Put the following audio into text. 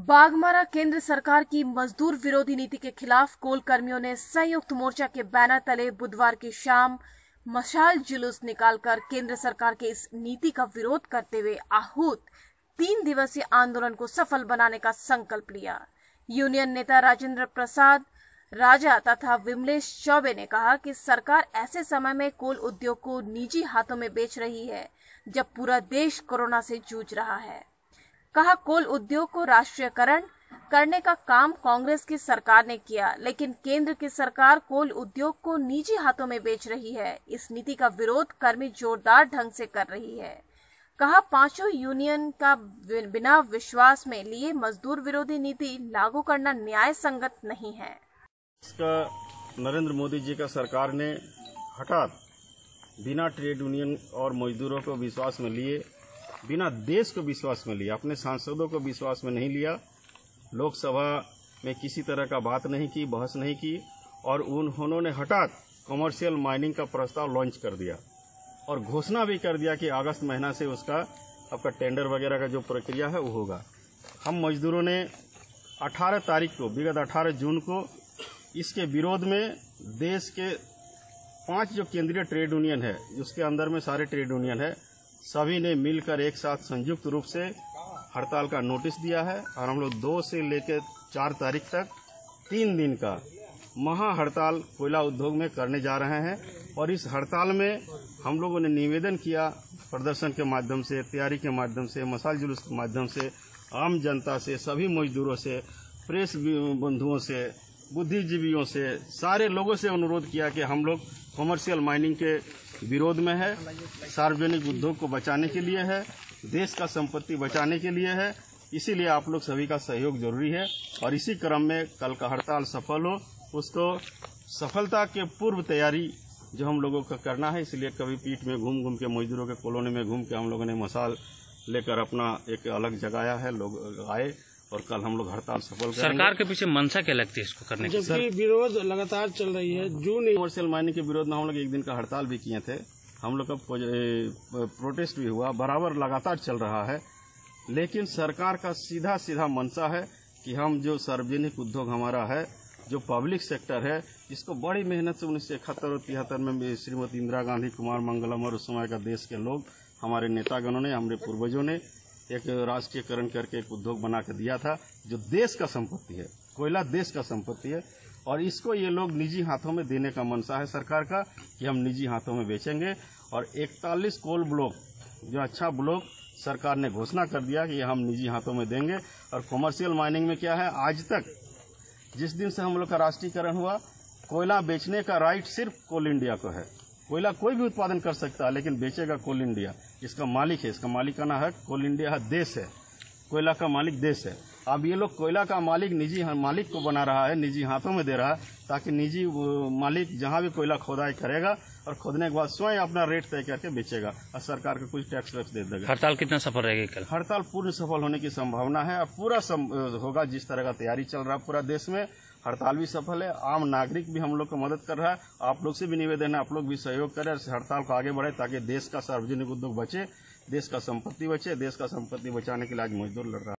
बाघमारा केंद्र सरकार की मजदूर विरोधी नीति के खिलाफ कोल कर्मियों ने संयुक्त मोर्चा के बैनर तले बुधवार की शाम मशाल जुलूस निकालकर केंद्र सरकार के इस नीति का विरोध करते हुए आहूत 3 दिवसीय आंदोलन को सफल बनाने का संकल्प लिया। यूनियन नेता राजेंद्र प्रसाद राजा तथा विमलेश चौबे ने कहा कि सरकार ऐसे समय में कोल उद्योग को निजी हाथों में बेच रही है जब पूरा देश कोरोना से जूझ रहा है। कहा, कोल उद्योग को राष्ट्रीयकरण करने का काम कांग्रेस की सरकार ने किया, लेकिन केंद्र की सरकार कोल उद्योग को निजी हाथों में बेच रही है। इस नीति का विरोध कर्मी जोरदार ढंग से कर रही है। कहा, पांचों यूनियन का बिना विश्वास में लिए मजदूर विरोधी नीति लागू करना न्याय संगत नहीं है। इसका नरेंद्र मोदी जी का सरकार ने हठात बिना ट्रेड यूनियन और मजदूरों को विश्वास में लिए, बिना देश को विश्वास में लिया, अपने सांसदों को विश्वास में नहीं लिया, लोकसभा में किसी तरह का बात नहीं की, बहस नहीं की और उन्होंने हठात कमर्शियल माइनिंग का प्रस्ताव लॉन्च कर दिया और घोषणा भी कर दिया कि अगस्त महीना से उसका आपका टेंडर वगैरह का जो प्रक्रिया है वो होगा। हम मजदूरों ने 18 तारीख को, विगत 18 जून को इसके विरोध में देश के 5 जो केंद्रीय ट्रेड यूनियन है, उसके अंदर में सारे ट्रेड यूनियन है, सभी ने मिलकर एक साथ संयुक्त रूप से हड़ताल का नोटिस दिया है और हम लोग 2 से लेकर 4 तारीख तक 3 दिन का महा हड़ताल कोयला उद्योग में करने जा रहे हैं। और इस हड़ताल में हम लोगों ने निवेदन किया प्रदर्शन के माध्यम से, तैयारी के माध्यम से, मशाल जुलूस के माध्यम से, आम जनता से, सभी मजदूरों से, प्रेस बंधुओं से, बुद्धिजीवियों से, सारे लोगों से अनुरोध किया कि हम लोग कमर्शियल माइनिंग के विरोध में है, सार्वजनिक उद्योग को बचाने के लिए है, देश का संपत्ति बचाने के लिए है। इसीलिए आप लोग सभी का सहयोग जरूरी है और इसी क्रम में कल का हड़ताल सफल हो, उसको सफलता के पूर्व तैयारी जो हम लोगों का करना है। इसलिए कभी पीठ में घूम घूम के, मजदूरों के कॉलोनी में घूम के हम लोगों ने मशाल लेकर अपना एक अलग जगाया है, लोग आए और कल हम लोग हड़ताल सफल करेंगे। सरकार के पीछे मंशा क्या लगती है इसको करने की? जबकि विरोध लगातार चल रही है। जून कमर्शियल माइनिंग के विरोध में हम लोग एक दिन का हड़ताल भी किए थे, हम लोग का प्रोटेस्ट भी हुआ, बराबर लगातार चल रहा है। लेकिन सरकार का सीधा सीधा मंशा है कि हम जो सार्वजनिक उद्योग हमारा है, जो पब्लिक सेक्टर है, इसको बड़ी मेहनत से 1971 और 73 में श्रीमती इंदिरा गांधी, कुमार मंगलम और उस समय का देश के लोग, हमारे नेतागणों ने, हमारे पूर्वजों ने एक राष्ट्रीयकरण करके एक उद्योग बना के दिया था जो देश का संपत्ति है। कोयला देश का संपत्ति है और इसको ये लोग निजी हाथों में देने का मंशा है सरकार का कि हम निजी हाथों में बेचेंगे। और 41 कोल ब्लॉक, जो अच्छा ब्लॉक सरकार ने घोषणा कर दिया कि ये हम निजी हाथों में देंगे। और कमर्शियल माइनिंग में क्या है, आज तक जिस दिन से हम लोग का राष्ट्रीयकरण हुआ, कोयला बेचने का राइट सिर्फ कोल इंडिया को है। कोयला कोई भी उत्पादन कर सकता है लेकिन बेचेगा कोल इंडिया, इसका मालिक है, इसका मालिकाना हक कोल इंडिया देश है, कोयला का मालिक देश है। अब ये लोग कोयला का मालिक निजी मालिक को बना रहा है, निजी हाथों में दे रहा है, ताकि निजी मालिक जहां भी कोयला खोदाई करेगा और खोदने के बाद स्वयं अपना रेट तय करके बेचेगा और सरकार को कुछ टैक्स वैक्स दे देगा। हड़ताल कितना सफल रहेगी कल? हड़ताल पूर्ण सफल होने की संभावना है और पूरा होगा। जिस तरह का तैयारी चल रहा है पूरा देश में, हड़ताल भी सफल है। आम नागरिक भी हम लोग को मदद कर रहा है। आप लोग से भी निवेदन है, आप लोग भी सहयोग करें, हड़ताल को आगे बढ़े ताकि देश का सार्वजनिक उद्योग बचे, देश का संपत्ति बचे। देश का संपत्ति बचाने के लिए आज मजदूर लड़ रहा है।